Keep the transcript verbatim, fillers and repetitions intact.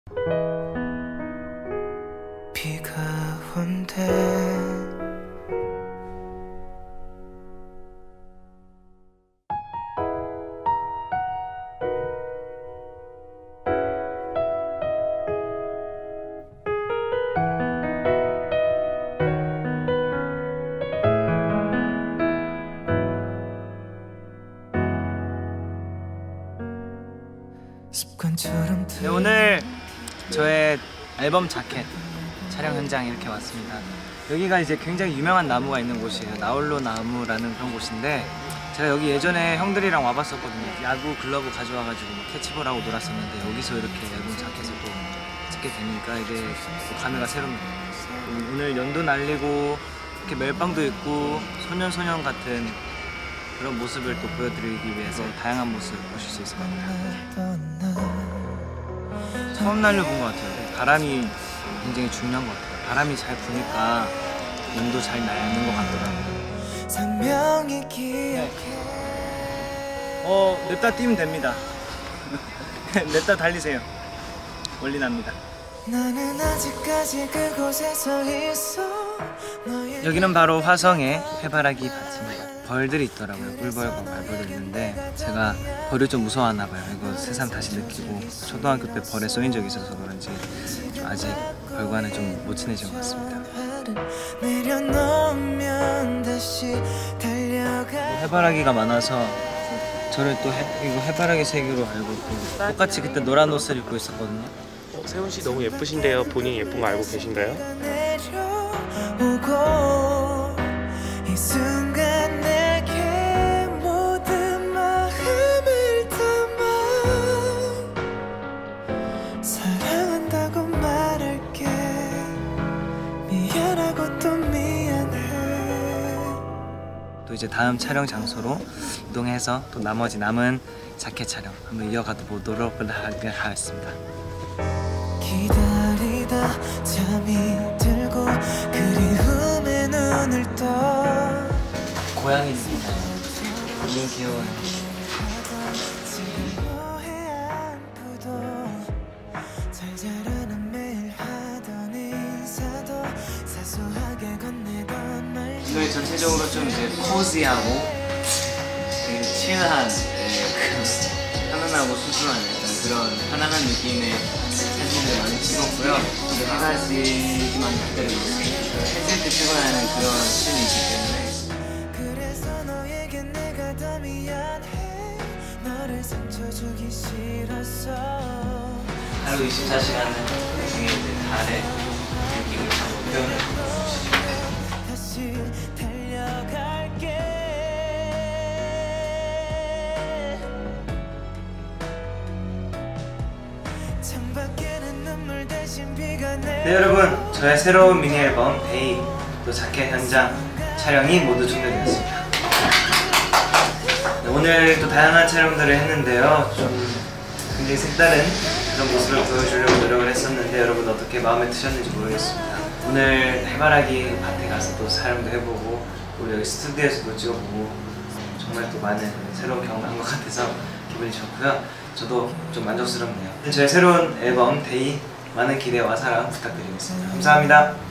비가 온대 습관처럼. 네, 오늘 저의 앨범 자켓 촬영 현장 이렇게 왔습니다. 여기가 이제 굉장히 유명한 나무가 있는 곳이에요. 나홀로 나무라는 그런 곳인데, 제가 여기 예전에 형들이랑 와봤었거든요. 야구 글러브 가져와가지고 뭐 캐치볼하고 놀았었는데, 여기서 이렇게 앨범 자켓을 또 찍게 되니까 이게 또 감회가 새롭네요. 오늘 연도 날리고 이렇게 멜빵도 있고 소년소년 같은 그런 모습을 또 보여드리기 위해서 다양한 모습을 보실 수 있을 겁니다. 처음 날려본 것 같아요. 바람이 굉장히 중요한 것 같아요. 바람이 잘 부니까 눈도 잘 나는 것 같더라고요. 네. 어, 냅다 뛰면 됩니다. 냅다 달리세요. 멀리 납니다. 여기는 바로 화성의 해바라기 밭입니다. 벌들이 있더라고요. 꿀벌과 말벌이 있는데 제가 벌을 좀 무서워하나 봐요. 이거 새삼 다시 느끼고, 초등학교 때 벌에 쏘인 적이 있어서 그런지 좀 아직 벌과는 좀 못 친해진 것 같습니다. 해바라기가 많아서 저를 또 해, 이거 해바라기 색으로 알고 있고, 똑같이 그때 노란 옷을 입고 있었거든요. 어, 세훈 씨 너무 예쁘신데요. 본인 예쁜 거 알고 계신가요? 이 순간 내게 모든 마음을 담아 사랑한다고 말할게. 미안하고 또 미안해. 또 이제 다음 촬영 장소로 이동해서 또 나머지 남은 자켓 촬영 한번 이어가 보도록 하겠습니다. 기다리다 잠이 들고 그리움에 눈을 떠. 고양이입니다. 너무 귀여워요. 오늘 전체적으로 좀 이제 코지하고 되게 칠한, 네, 편안하고 수수한 그런 편안한 느낌의 사진들 많이 찍었고요. 이제 하나씩만 기다리고 있습니다. 해질 때 피곤하는 그런 씬이 있기 때문에. 그래서 너에게 내가 더 미안해. 너를 상처 주기 싫었어. 하루 이십사 시간은 나중에 이제 달의 느낌을 한번 표현을 해주시죠. 다시 달려갈게. 네, 여러분, 저의 새로운 미니 앨범 데이 또 자켓 현장 촬영이 모두 종료되었습니다. 네, 오늘 또 다양한 촬영들을 했는데요. 좀 굉장히 색다른 그런 모습을 보여주려고 노력을 했었는데 여러분 어떻게 마음에 드셨는지 모르겠습니다. 오늘 해바라기 밭에 가서 또 촬영도 해보고 우리 여기 스튜디오에서도 찍어보고 정말 또 많은 새로운 경험을 한 것 같아서 기분이 좋고요. 저도 좀 만족스럽네요. 저의 새로운 앨범 데이 많은 기대와 사랑 부탁드리겠습니다. 감사합니다.